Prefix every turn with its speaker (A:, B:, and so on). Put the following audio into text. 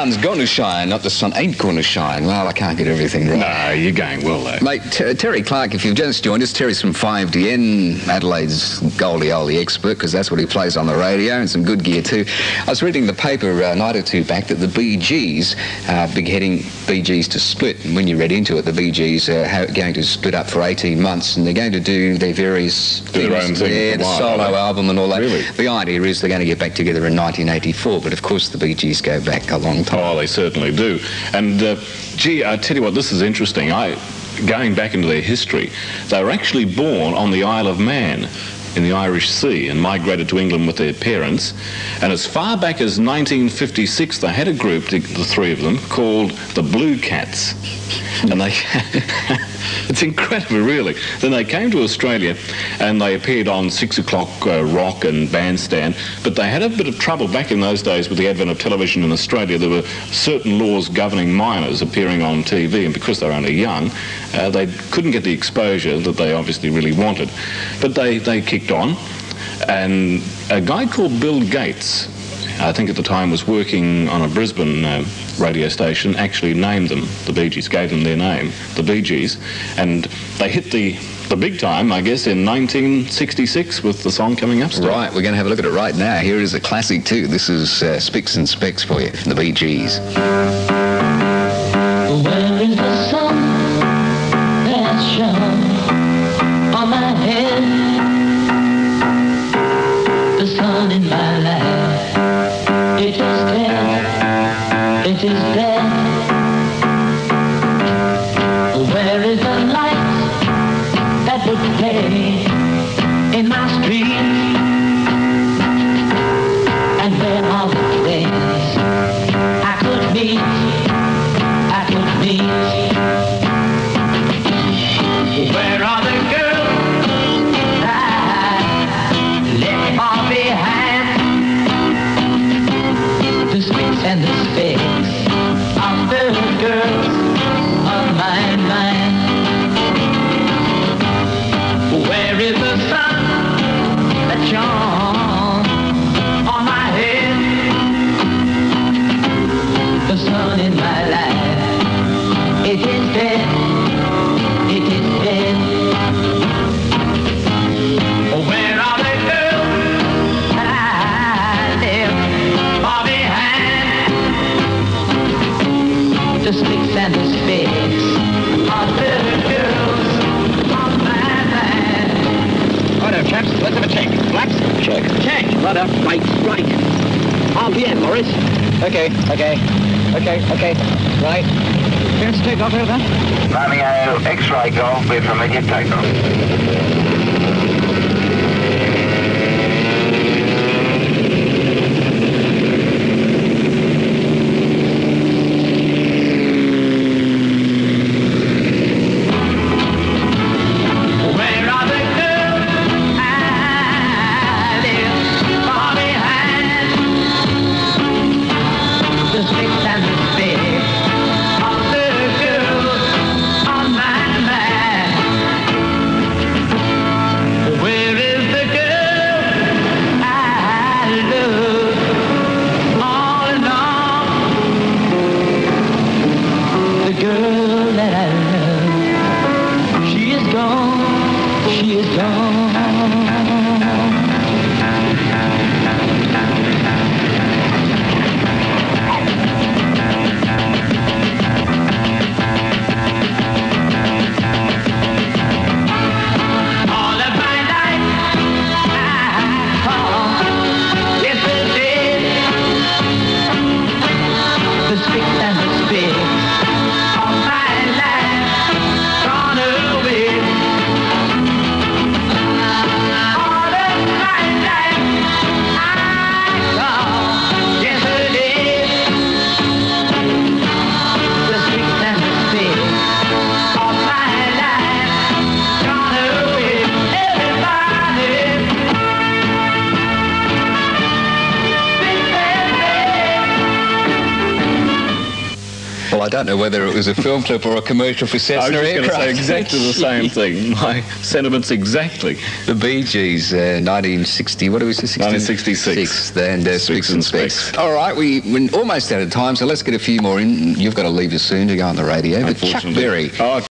A: Sun's gonna shine, not the sun ain't gonna shine. Well, I can't get everything right.
B: No, you're going well, though.
A: Mate, Terry Clark, if you've just joined us, Terry's from 5DN, Adelaide's goldie-oldie expert, because that's what he plays on the radio, and some good gear too. I was reading the paper a night or two back that the Bee Gees, big-heading Bee Gees to split, and when you read into it, the Bee Gees are going to split up for 18 months, and they're going to do their various things there, the solo album and all that.
B: Really?
A: The idea is they're going to get back together in 1984, but of course the Bee Gees go back a long time.
B: Oh, they certainly do. And, gee, I tell you what, this is interesting. Going back into their history, they were actually born on the Isle of Man in the Irish Sea and migrated to England with their parents. And as far back as 1956, they had a group, the three of them, called the Blue Cats. And they... It's incredible, really. Then they came to Australia and they appeared on 6 o'clock rock and bandstand, but they had a bit of trouble back in those days with the advent of television in Australia. There were certain laws governing minors appearing on TV, and because they were only young, they couldn't get the exposure that they obviously really wanted. But they kicked on, and a guy called Bill Gates, I think at the time was working on a Brisbane radio station, actually named them the Bee Gees, gave them their name, the Bee Gees, and they hit the big time, I guess, in 1966 with the song Coming Up Still.
A: Right, we're going to have a look at it right now. Here is a classic too. This is Spicks and Specks for you, the Bee Gees.
C: Where is the sun that shone on my head? The sun in my life, it is dead, it is dead. Where is the light that would play in my street? And where are the friends I could meet? Where are the girls I left far behind? The Spicks and the Specks are the girls of my mind. Where is the sun that shone on my head? The sun in my life, it is dead, it is dead. Where are the girls that I left far behind? The Spicks and the Specks are the girls of my mind.
D: Righto, chaps, let's have a check. Blacks?
A: Check.
D: Check. Righto, right. RPM, Morris. Okay. Right. Clearance to take off over there?
E: Romeo, X-ray Golf, we're from immediate takeoff.
A: Well, I don't know whether it was a film clip or a commercial for
B: I
A: Cessna
B: was just going to
A: aircraft.
B: say exactly the same thing. My sentiments exactly.
A: The Bee Gees, 1960, what do we say?
B: 1966.
A: And Spicks and Specks. All right, we're almost out of time, so let's get a few more in. You've got to leave us soon to go on the radio. But Chuck
B: Unfortunately.
A: Berry.
B: Oh,